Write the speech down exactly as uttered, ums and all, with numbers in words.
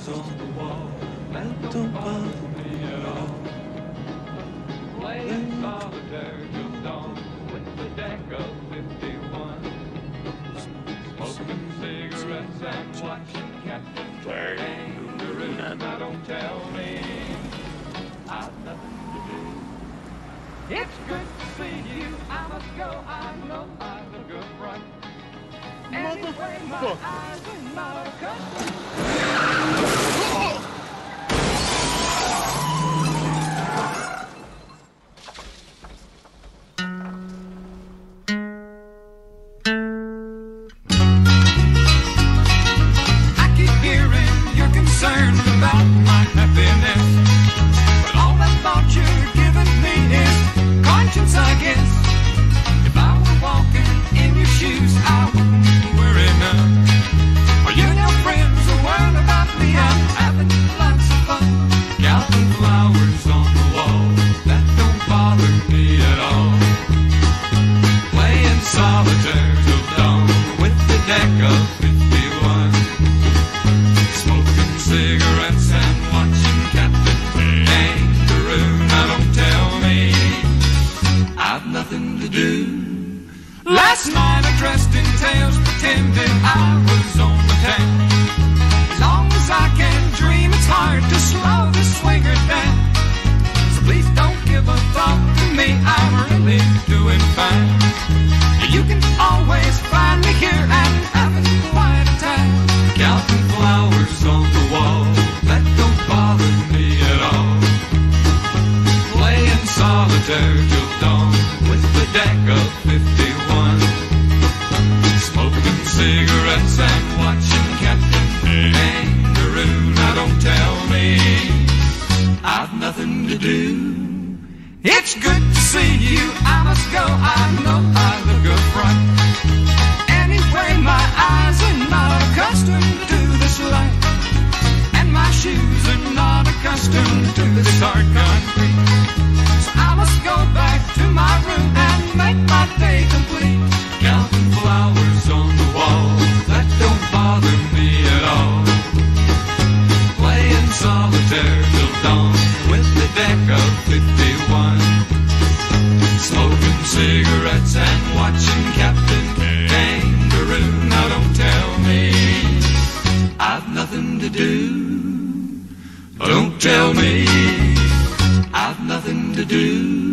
flowers on the wall that don't bother me at all. Playing solitaire till dawn with the deck of fifty-one. Smoking cigarettes and watching Captain Kangaroo. Now don't tell me I've nothing to do. It's good to see you. I must go. I know I look good front. Anyway, my eyes are not accustomed. Concerned about my happiness, but all that thought you're giving me is conscience, I guess. If I were walking in your shoes, I wouldn't worry none. Are you no friends or worried about me? I'm having lots of fun. Counting flowers on the wall that don't bother me at all. Playing solitaire till dawn with the deck of fifty-one. Cigarettes and watching Captain Kangaroo. Now don't tell me I've nothing to do. Last night I dressed in tails, pretended I was on the town. As long as I can dream, it's hard to slow the swinger down. So please don't give a thought to me, I'm really doing fine. You can always find me here and having quite a time. Counting flowers on the wall that don't bother me at all. Playing solitaire till dawn with the deck of fifty-one. Smoking cigarettes and watching Captain Kangaroo. Now don't tell me I've nothing to do. It's good to see you, I must go, I know I look up front. Anyway, my eyes are not accustomed to this light, and my shoes are not accustomed to this hard concrete. So I must go back to my room and make my day complete. Counting flowers on the wall that don't bother me at all. Playing solitaire till dawn with the deck of fifty-one. Smoking cigarettes and watching Captain Kangaroo. Now don't tell me I've nothing to do. Don't tell me I've nothing to do.